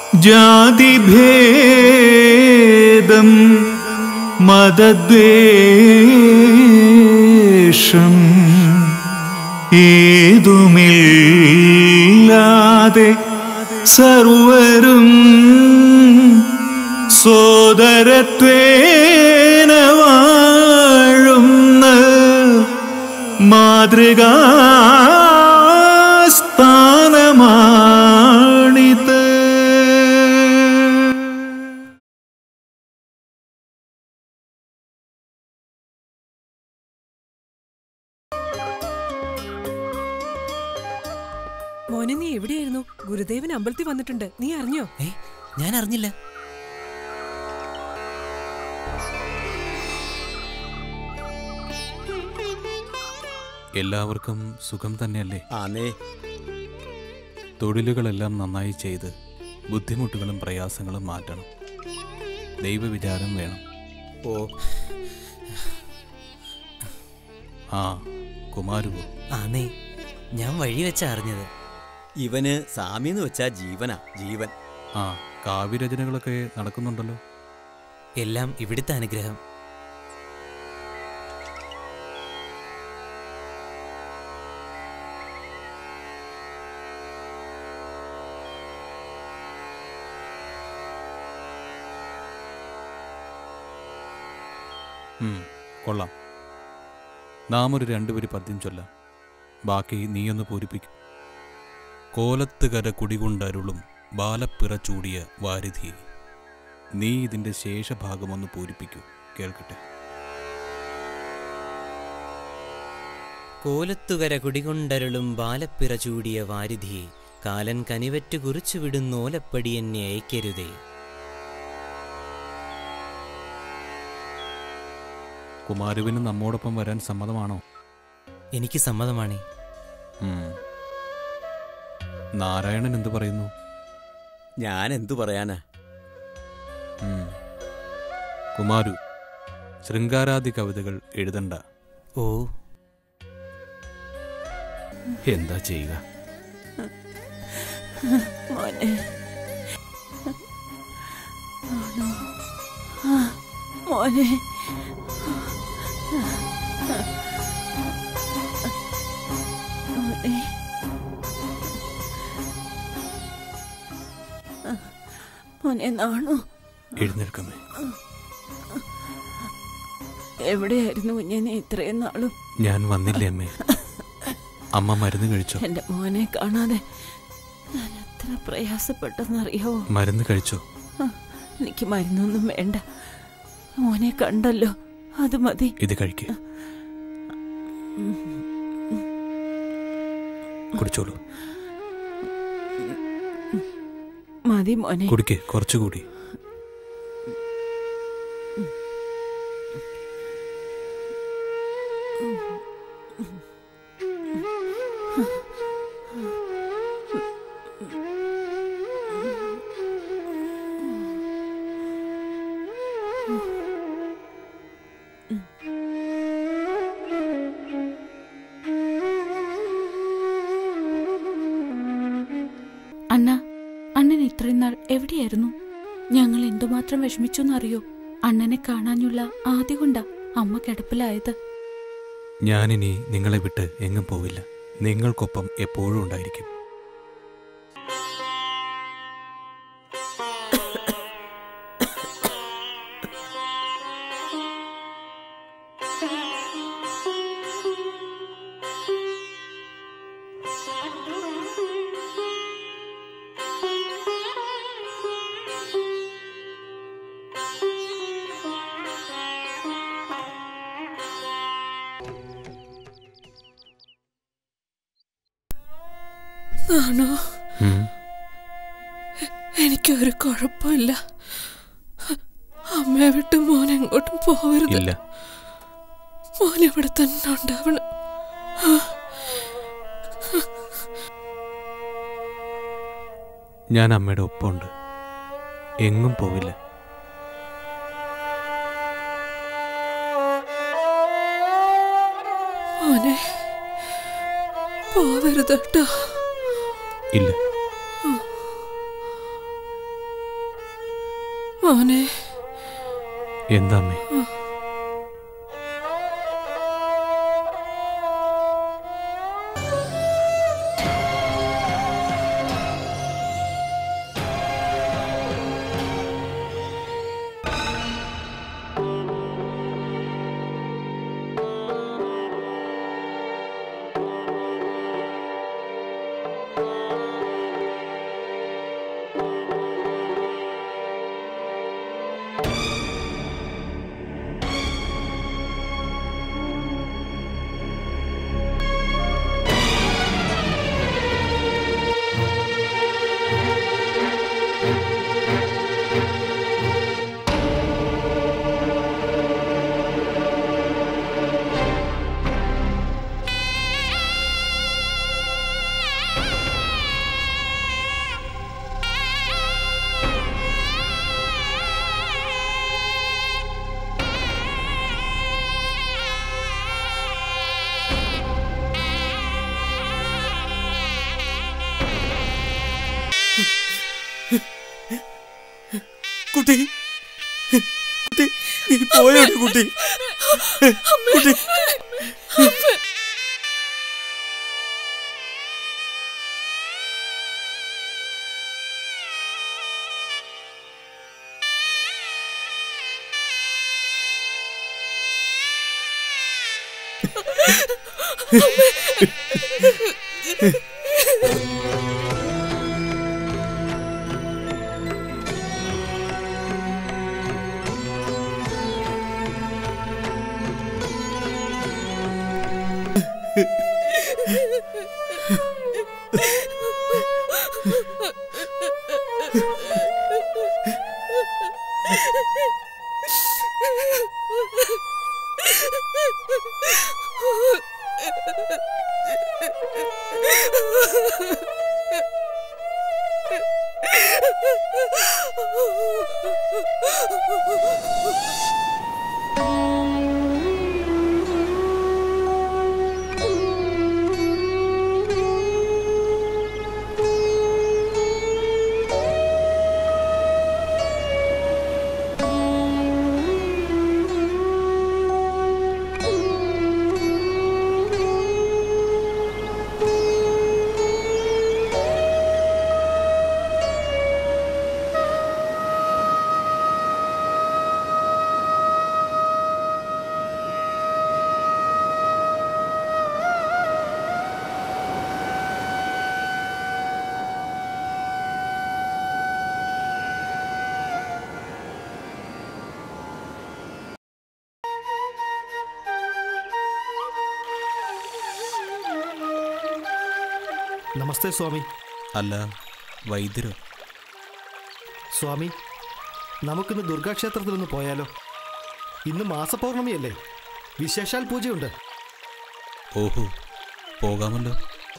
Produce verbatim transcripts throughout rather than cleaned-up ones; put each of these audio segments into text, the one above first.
ജാതിഭേദം മതദ്വേഷം ഏതുമില്ലാതെ സർവരും സോദരത്വേന വാഴുന്ന മാതൃകാസ്ഥാനമാണിത്. മോനെ, നീ എവിടെയായിരുന്നു? ഗുരുദേവൻ അമ്പലത്തിൽ വന്നിട്ടുണ്ട്, നീ അറിഞ്ഞോ? ഏ, ഞാൻ അറിഞ്ഞില്ല. എല്ലാവർക്കും സുഖം തന്നെയല്ലേ? ആന്നേ. തൊഴിലുകളെല്ലാം നന്നായി ചെയ്ത് ബുദ്ധിമുട്ടുകളും പ്രയാസങ്ങളും മാറ്റണം. ദൈവവിചാരം വേണം. ഓ ആ കുമാരുവോ? ആന്നേ, ഞാൻ വഴി വെച്ചാ അറിഞ്ഞത്. ഇവന് സാമിന്ന് വെച്ചാ ജീവനാ, ജീവൻ. ആ, കാവ്യരചനകളൊക്കെ നടക്കുന്നുണ്ടല്ലോ. എല്ലാം ഇവിടുത്തെ അനുഗ്രഹം. കൊള്ളാം. നാം ഒരു രണ്ടുപേര് പദ്യം ചൊല്ലാം. ബാക്കി നീയൊന്ന് പൂരിപ്പിക്കും. കോലത്തുകര കുടികൊണ്ടരുളും ബാലപ്പിറ ചൂടിയ വാരിധി. നീ ഇതിൻ്റെ ശേഷഭാഗമൊന്ന് പൂരിപ്പിക്കൂ, കേൾക്കട്ടെ. കോലത്തുകര കുടികൊണ്ടരുളും ബാലപ്പിറ ചൂടിയ വാരിധി. കാലൻ കനിവറ്റു കുറിച്ചു വിടുന്നോലപ്പടി എന്നെ അയക്കരുതേ. കുമാരുവിന് നമ്മോടൊപ്പം വരാൻ സമ്മതമാണോ? എനിക്ക് സമ്മതമാണേ. നാരായണൻ എന്തു പറയുന്നു? ഞാൻ എന്തു പറയാനാ? കുമാരു, ശൃംഗാരാദി കവിതകൾ എഴുതണ്ട. ഓ, എന്താ ചെയ്യുക? മോനെ, മോനെ, മോനെ നാണു, എഴുന്നേൽക്കമേ. എവിടെയായിരുന്നു കുഞ്ഞിനെ ഇത്രയും നാളും? ഞാൻ വന്നില്ലേ അമ്മേ? അമ്മ മരുന്ന് കഴിച്ചോ? എന്റെ മോനെ കാണാതെ ഞാൻ എത്ര പ്രയാസപ്പെട്ടെന്നറിയാവോ? മരുന്ന് കഴിച്ചോ? എനിക്ക് മരുന്നൊന്നും വേണ്ട, മോനെ കണ്ടല്ലോ, അത് മതി. ഇത് കഴിക്ക, കുടിച്ചോളൂ. മതി മോനെ, കുടിക്കേ, കുറച്ചുകൂടി. അണ്ണ, അണ്ണൻ ഇത്രയും നാൾ എവിടെയായിരുന്നു? ഞങ്ങൾ എന്തുമാത്രം വിഷമിച്ചു എന്നറിയോ? അണ്ണനെ കാണാനുള്ള ആദ്യ കൊണ്ടാ അമ്മ കിടപ്പിലായത്. ഞാനിനി നിങ്ങളെ വിട്ട് എങ്ങും പോവില്ല. നിങ്ങൾക്കൊപ്പം എപ്പോഴും ഉണ്ടായിരിക്കും. ആണോ? എനിക്കൊരു കുഴപ്പമില്ല. അമ്മയെ വിട്ട് മോൻ എങ്ങോട്ടും പോവരുത്. മോൻ ഇവിടെ തന്നെ ഉണ്ടാവണം. ഞാൻ അമ്മയുടെ ഒപ്പമുണ്ട്, എങ്ങും പോവില്ല. മോനെ പോവരുത് കേട്ടോ. ഇല്ല, മോനെ. എന്താ അമ്മേ? കുട്ടി കുട്ടി നീ പോയോടി കുട്ടി കുട്ടി നമസ്തേ സ്വാമി. അല്ല, വൈദ്യരോ? സ്വാമി, നമുക്കിന്ന് ദുർഗാക്ഷേത്രത്തിൽ ഒന്ന് പോയാലോ? ഇന്ന് മാസപൗർണമിയല്ലേ, വിശേഷാൽ പൂജയുണ്ട്. ഓഹോ, പോകാമല്ലോ.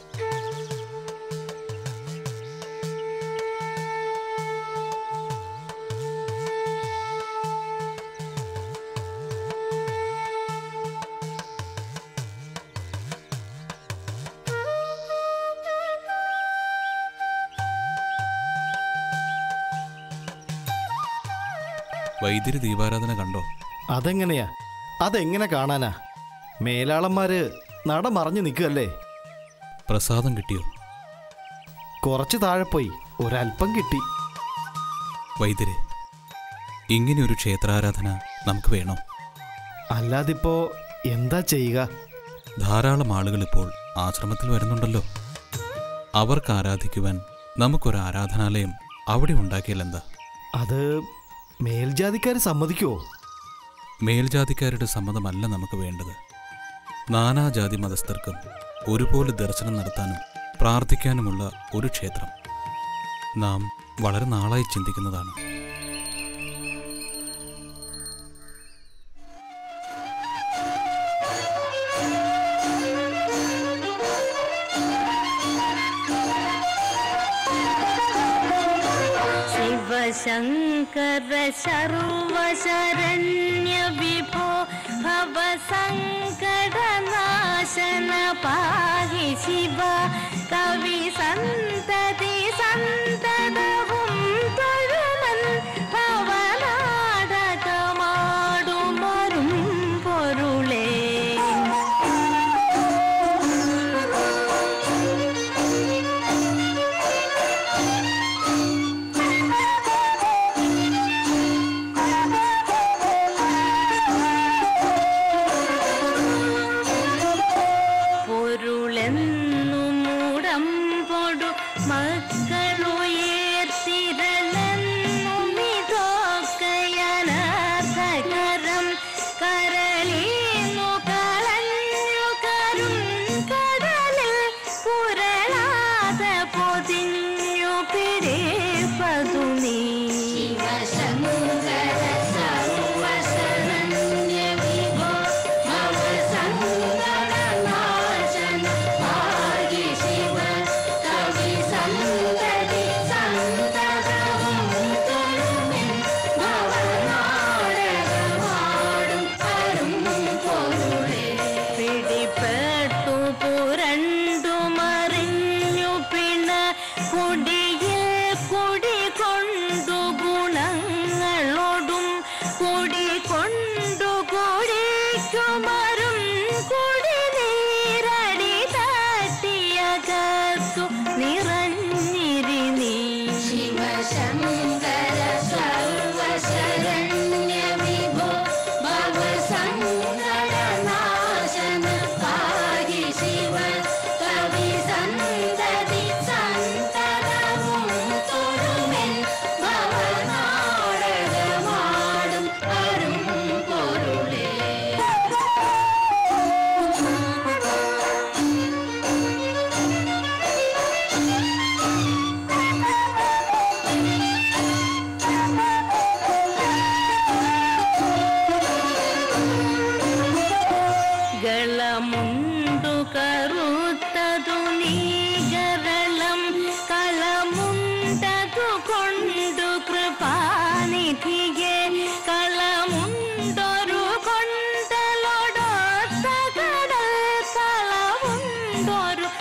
വൈദ്യര് ദീപാരാധന കണ്ടോ? അതെങ്ങനെയാ? അതെങ്ങനെ കാണാനാ? മേലാളന്മാര് നട മറഞ്ഞു നിൽക്കുകയല്ലേ. പ്രസാദം കിട്ടിയോ? കുറച്ച് താഴെ പോയി ഒരൽപ്പം കിട്ടി. വൈദ്യരെ, ഇങ്ങനെയൊരു ക്ഷേത്രാരാധന നമുക്ക് വേണോ? അല്ലാതിപ്പോ എന്താ ചെയ്യുക? ധാരാളം ആളുകൾ ഇപ്പോൾ ആശ്രമത്തിൽ വരുന്നുണ്ടല്ലോ. അവർക്ക് ആരാധിക്കുവാൻ നമുക്കൊരു ആരാധനാലയം അവിടെ ഉണ്ടാക്കിയാലെന്താ? അത് മേൽജാതിക്കാർ സമ്മതിക്കുമോ? മേൽജാതിക്കാരുടെ സമ്മതമല്ല നമുക്ക് വേണ്ടത്. നാനാജാതി മതസ്ഥർക്കും ഒരുപോലെ ദർശനം നടത്താനും പ്രാർത്ഥിക്കാനുമുള്ള ഒരു ക്ഷേത്രം നാം വളരെ നാളായി ചിന്തിക്കുന്നതാണ്. ശങ്കര സർവശരണ്യ വിഭോ ഭവ സങ്കടനാശന പാഹി ശിവ കവി സന്തതി സന്തതവും തൊഴുമൻ ഭവന മക്കളുയർത്തിരലെന്നു മിതോക്കയനർത്ഥകരം കരളീന്നു കളഞ്ഞു കരും കടലിൽ പുരളാതെ പൊതിഞ്ഞു പിടിപ്പതു നീ ശിവശങ്കര സർവശരണ്യ വിഭോ ഭവസങ്കടനാശന ഭാഗ്യ ശിവ കവി സന്തതി സന്തതവും തൊഴുമിൻ ഭവനാടകമാടും അരും പൊരുളേ പിടിപ്പെട്ടു പുരണ്ടു മറിഞ്ഞു പിണ കുടിയിൽ കുടികൊണ്ടു ഗുണങ്ങളോടും കുടികൊണ്ടു കുടിക്കുമരും കുടിനീരടി തട്ടിയകത്തു നിറഞ്ഞിരി നീ ശിവശങ്കര സർവശരണ്യ വിഭോ ഭവസങ്കടനാശന ഭാഗ്യ ശിവ കവി സന്തതി സന്തതവും തൊഴുമെൻ ഭവനാടകമാടും അരും പൊരുളേ ഗളമുണ്ടു കറുത്തതു നീകരളം കളമുണ്ടതു കൊണ്ടു കൃപാനിധിയെ കളമുണ്ടൊരു കൊണ്ടലോടൊത്ത കടൽ കളമുണ്ടൊരു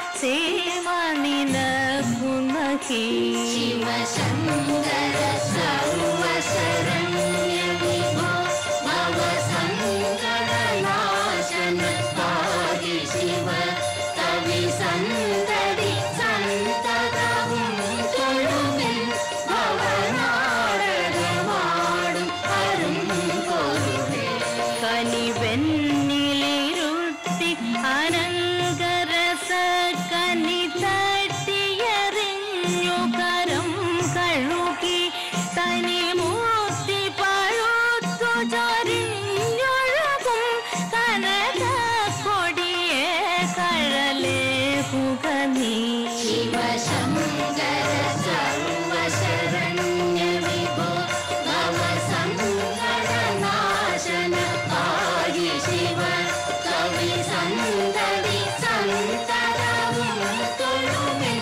സേമനിനകുനഹി ശിവശങ്കര സർവശരണ്യ വിഭോ ഭവസങ്കടനാശന ഭാഗ്യ ശിവ കവി സന്തതി സന്തതവും തൊഴുമിൻ ഭവനാടകമാടും അരും പൊരുളേ കനിവെന്നിലിരുത്തി അനങ്കരസ കനി തട്ടിയെറിഞ്ഞു കരം കഴുകി തനി മൂർത്തി പഴുത്തു ചൊരിഞ്ഞൊഴുകും കനക കൊടിയെ കഴലേ പുകനീ ശിവശങ്കര സർവശരണ്യ വിഭോ ഭവസങ്കടനാശന ഭാഗ്യ ശിവ കവി സന്തതി സന്തതവും തൊഴുമിൻ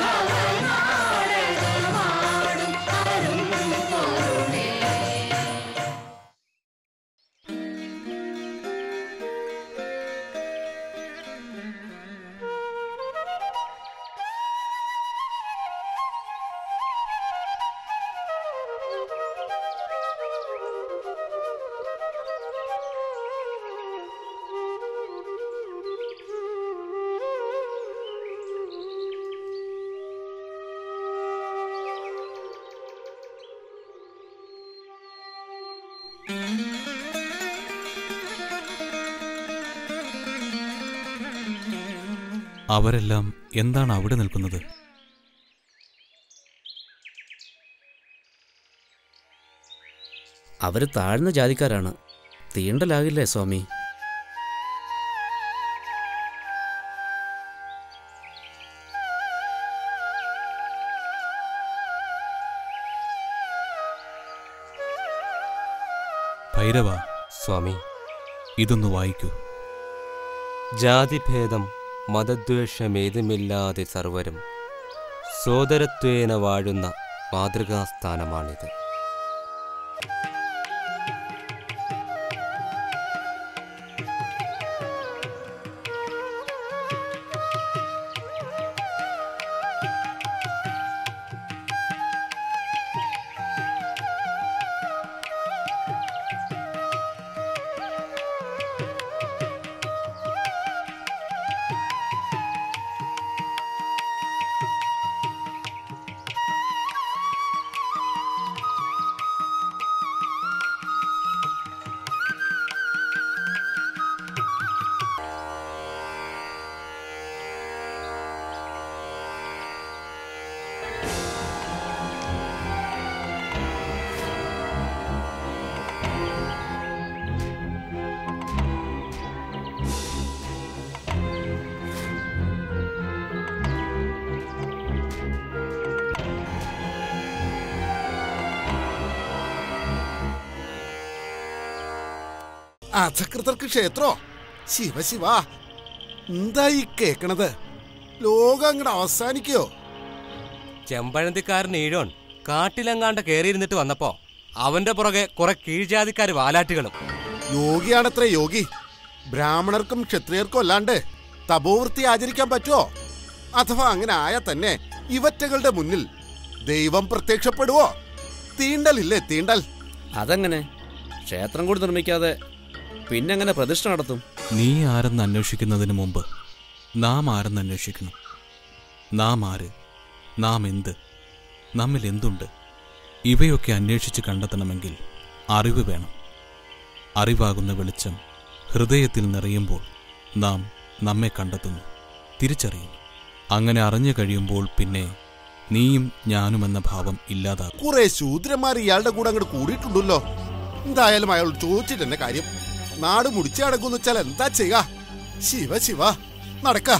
ഭവനാടകമാടും അരും പൊരുളേ അവരെല്ലാം എന്താണ് അവിടെ നിൽക്കുന്നത്? അവർ താഴ്ന്ന ജാതിക്കാരാണ്. തീണ്ടലാകില്ലേ സ്വാമി? ഭൈരവ സ്വാമി, ഇതൊന്ന് വായിക്കൂ. ജാതിഭേദം മതദ്വേഷമേതുമില്ലാതെ സർവരും സോദരത്വേന വാഴുന്ന മാതൃകാസ്ഥാനമാണിത്. അധകൃതർക്ക് ക്ഷേത്രോ? ശിവ ശിവ, എന്താ ഈ കേക്കണത്? ലോകം അങ്ങോട്ട് അവസാനിക്കോ? ചെമ്പഴന്തിക്കാരൻ ഈഴോൻ കാട്ടിലെങ്ങാണ്ട് കയറിയിരുന്നിട്ട് വന്നപ്പോ അവന്റെ പുറകെ കുറെ കീഴ്ജാതിക്കാര് വാലാട്ടുകളും. യോഗിയാണത്രേ യോഗി. ബ്രാഹ്മണർക്കും ക്ഷത്രിയർക്കും അല്ലാണ്ട് തപോവൃത്തി ആചരിക്കാൻ പറ്റുമോ? അഥവാ അങ്ങനെ ആയാൽ തന്നെ ഇവറ്റകളുടെ മുന്നിൽ ദൈവം പ്രത്യക്ഷപ്പെടുവോ? തീണ്ടലില്ലേ തീണ്ടൽ. അതെങ്ങനെ? ക്ഷേത്രം കൂടി നിർമ്മിക്കാതെ പിന്നെങ്ങനെ പ്രതിഷ്ഠ നടത്തും? നീ ആരെന്ന് അന്വേഷിക്കുന്നതിന് മുമ്പ് നാം ആരെന്ന് അന്വേഷിക്കണം. നാം ആര്, നാം എന്ത്, നമ്മിൽ എന്തുണ്ട്, ഇവയൊക്കെ അന്വേഷിച്ച് കണ്ടെത്തണമെങ്കിൽ അറിവ് വേണം. അറിവാകുന്ന വെളിച്ചം ഹൃദയത്തിൽ നിറയുമ്പോൾ നാം നമ്മെ കണ്ടെത്തുന്നു, തിരിച്ചറിയുന്നു. അങ്ങനെ അറിഞ്ഞു കഴിയുമ്പോൾ പിന്നെ നീയും ഞാനുമെന്ന ഭാവം ഇല്ലാതാകും. കുറെ ശൂദ്രന്മാർ ഇയാളുടെ കൂടെ അങ്ങോട്ട് കൂടിയിട്ടുണ്ടല്ലോ. എന്തായാലും അയാൾ ചോദിച്ചിട്ട് എന്നെ കാര്യം. നാട് മുടിച്ചു നടക്കുമെന്ന് വെച്ചാൽ എന്താ ചെയ്യാ? ശിവ ശിവ, നടക്ക.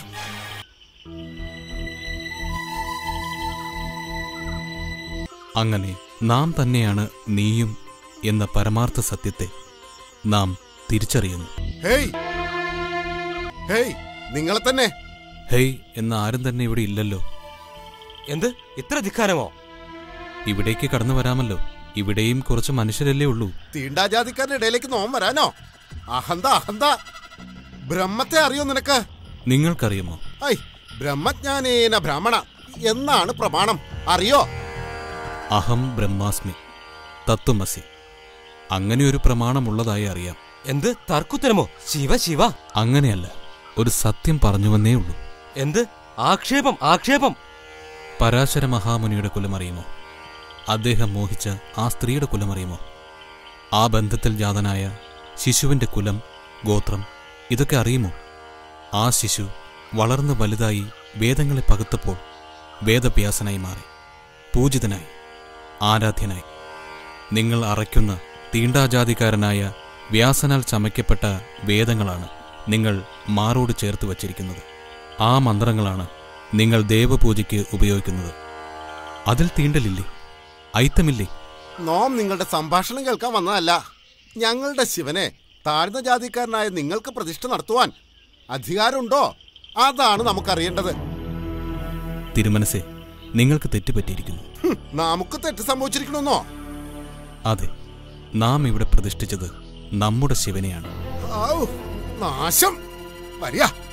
അങ്ങനെ നാം തന്നെയാണ് നീയും എന്ന പരമാർത്ഥ സത്യത്തെ നാം തിരിച്ചറിയുന്നു. ഹേയ് ഹേയ്, നിങ്ങളെ തന്നെ. ഹേയ് എന്ന ആരും തന്നെ ഇവിടെ ഇല്ലല്ലോ. എന്ത് ഇത്ര ധിക്കാരമോ? ഇവിടേക്ക് കടന്നു വരാമല്ലോ. ഇവിടെയും കുറച്ച് മനുഷ്യരല്ലേ ഉള്ളൂ. തീണ്ടാജാതിക്കാരുടെ ഇടയിലേക്ക് നോം വരാനോ? അഹന്ത അഹന്ത. ബ്രഹ്മത്തെ അറിയോ നിനക്ക്? നിങ്ങൾക്കറിയുമോ? ഐ, ബ്രഹ്മജ്ഞാനേന ബ്രാഹ്മണ എന്നാണ് പ്രമാണം. അറിയോ? അഹം ബ്രഹ്മാസ്മി തത്വമസി. അങ്ങനെയൊരു പ്രമാണമുള്ളതായി അറിയാം. എന്ത് തർക്കുത്തരമോ? ശിവ ശിവ. അങ്ങനെയല്ല, ഒരു സത്യം പറഞ്ഞുവെന്നേ ഉള്ളൂ. എന്ത് ആക്ഷേപം ആക്ഷേപം? പരാശര മഹാമുനിയുടെ കുലമറിയുമോ? അദ്ദേഹം മോഹിച്ച ആ സ്ത്രീയുടെ കുലമറിയുമോ? ആ ബന്ധത്തിൽ ജാതനായ ശിശുവിന്റെ കുലം, ഗോത്രം ഇതൊക്കെ അറിയുമോ? ആ ശിശു വളർന്ന് വലുതായി വേദങ്ങളെ പകുത്തപ്പോൾ വേദവ്യാസനായി മാറി, പൂജിതനായി, ആരാധ്യനായി. നിങ്ങൾ അറയ്ക്കുന്ന തീണ്ടാജാതിക്കാരനായ വ്യാസനാൽ ചമയ്ക്കപ്പെട്ട വേദങ്ങളാണ് നിങ്ങൾ മാറോട് ചേർത്ത് വച്ചിരിക്കുന്നത്. ആ മന്ത്രങ്ങളാണ് നിങ്ങൾ ദേവപൂജയ്ക്ക് ഉപയോഗിക്കുന്നത്. അതിൽ തീണ്ടലില്ലേ? ഐത്തമില്ലേ? നോം നിങ്ങളുടെ സംഭാഷണം കേൾക്കാൻ വന്നതല്ല. ഞങ്ങളുടെ ശിവനെ താഴ്ന്ന ജാതിക്കാരനായ നിങ്ങൾക്ക് പ്രതിഷ്ഠ നടത്തുവാൻ അധികാരമുണ്ടോ? അതാണ് നമുക്കറിയേണ്ടത്. തിരുമനസേ, നിങ്ങൾക്ക് തെറ്റുപറ്റിയിരിക്കുന്നു. നമുക്ക് തെറ്റ് സംഭവിച്ചിരിക്കണമെന്നോ? അതെ, നാം ഇവിടെ പ്രതിഷ്ഠിച്ചത് നമ്മുടെ ശിവനെയാണ്. നാശം വരിക.